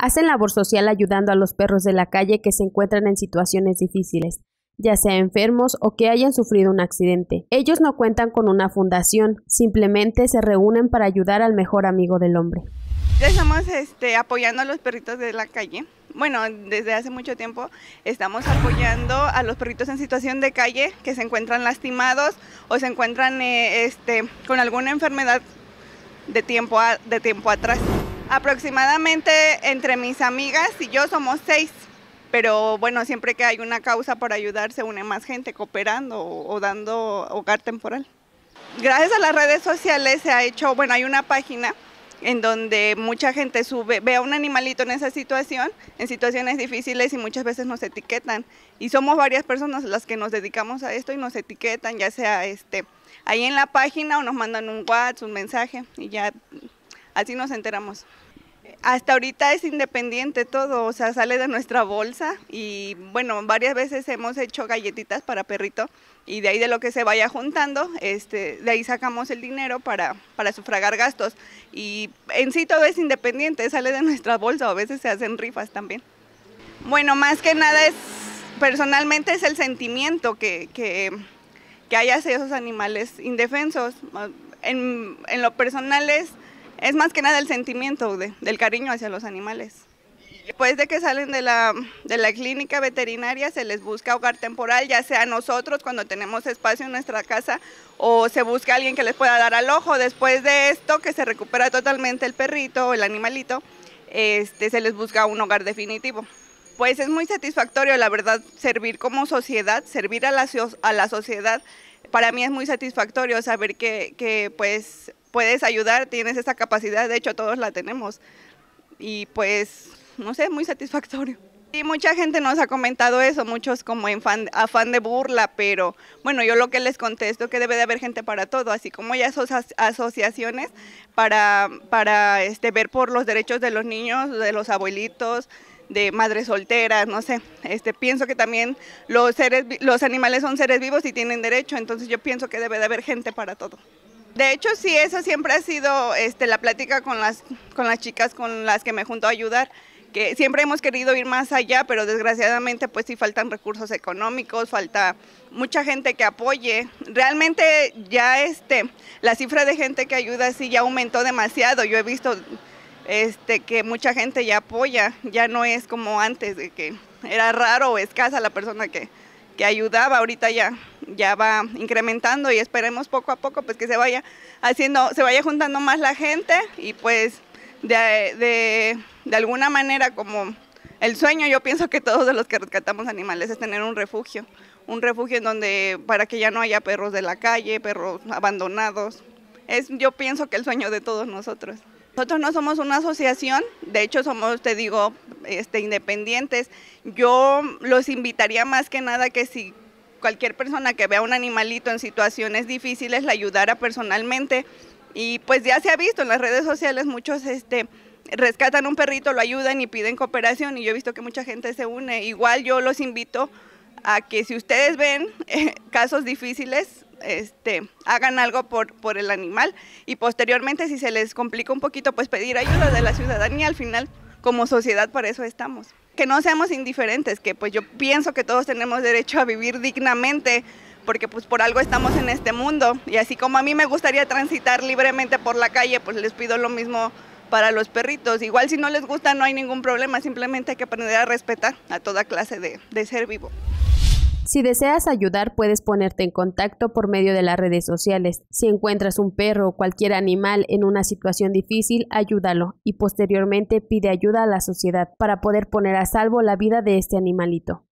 Hacen labor social ayudando a los perros de la calle que se encuentran en situaciones difíciles, ya sea enfermos o que hayan sufrido un accidente. Ellos no cuentan con una fundación, simplemente se reúnen para ayudar al mejor amigo del hombre. Estamos apoyando a los perritos de la calle. Bueno, desde hace mucho tiempo estamos apoyando a los perritos en situación de calle que se encuentran lastimados o se encuentran con alguna enfermedad de tiempo atrás. Aproximadamente entre mis amigas y yo somos 6, pero bueno, siempre que hay una causa por ayudar se une más gente cooperando o dando hogar temporal. Gracias a las redes sociales se ha hecho, bueno, hay una página en donde mucha gente ve a un animalito en esa situación, en situaciones difíciles y muchas veces nos etiquetan. Y somos varias personas las que nos dedicamos a esto y nos etiquetan, ya sea ahí en la página o nos mandan un WhatsApp, un mensaje y ya así nos enteramos. Hasta ahorita es independiente todo, o sea, sale de nuestra bolsa y bueno, varias veces hemos hecho galletitas para perrito y de ahí de lo que se vaya juntando, de ahí sacamos el dinero para sufragar gastos y en sí todo es independiente, sale de nuestra bolsa, o a veces se hacen rifas también. Bueno, más que nada personalmente es el sentimiento que hay hacia esos animales indefensos. En lo personal es más que nada el sentimiento del cariño hacia los animales. Después de que salen de la clínica veterinaria se les busca hogar temporal, ya sea nosotros cuando tenemos espacio en nuestra casa o se busca alguien que les pueda dar al ojo. Después de esto, que se recupera totalmente el perrito o el animalito, se les busca un hogar definitivo. Pues es muy satisfactorio, la verdad, servir como sociedad, servir a la sociedad. Para mí es muy satisfactorio saber que pues puedes ayudar, tienes esa capacidad, de hecho todos la tenemos y pues no sé, muy satisfactorio. Y mucha gente nos ha comentado eso, muchos como en afán de burla, pero bueno, yo lo que les contesto es que debe de haber gente para todo, así como hay asociaciones para ver por los derechos de los niños, de los abuelitos, de madres solteras, no sé, pienso que también los animales son seres vivos y tienen derecho, entonces yo pienso que debe de haber gente para todo. De hecho, sí, eso siempre ha sido la plática con las chicas con las que me junto a ayudar, que siempre hemos querido ir más allá, pero desgraciadamente pues sí faltan recursos económicos, falta mucha gente que apoye. Realmente ya la cifra de gente que ayuda sí ya aumentó demasiado. Yo he visto que mucha gente ya apoya, ya no es como antes, de que era raro o escasa la persona que ayudaba. Ahorita ya va incrementando y esperemos poco a poco pues que se vaya juntando más la gente y pues de alguna manera como el sueño, yo pienso que todos de los que rescatamos animales es tener un refugio en donde para que ya no haya perros de la calle, perros abandonados. Yo pienso que el sueño de todos nosotros. Nosotros no somos una asociación, de hecho somos, te digo, independientes. Yo los invitaría más que nada que si cualquier persona que vea un animalito en situaciones difíciles la ayudara personalmente. Y pues ya se ha visto en las redes sociales, muchos rescatan un perrito, lo ayudan y piden cooperación y yo he visto que mucha gente se une. Igual yo los invito a que si ustedes ven casos difíciles, hagan algo por el animal y posteriormente si se les complica un poquito pues pedir ayuda de la ciudadanía. Al final como sociedad para eso estamos. Que no seamos indiferentes, que pues yo pienso que todos tenemos derecho a vivir dignamente porque pues por algo estamos en este mundo y así como a mí me gustaría transitar libremente por la calle, pues les pido lo mismo para los perritos. Igual si no les gusta no hay ningún problema, simplemente hay que aprender a respetar a toda clase de ser vivo. Si deseas ayudar, puedes ponerte en contacto por medio de las redes sociales. Si encuentras un perro o cualquier animal en una situación difícil, ayúdalo y posteriormente pide ayuda a la sociedad para poder poner a salvo la vida de este animalito.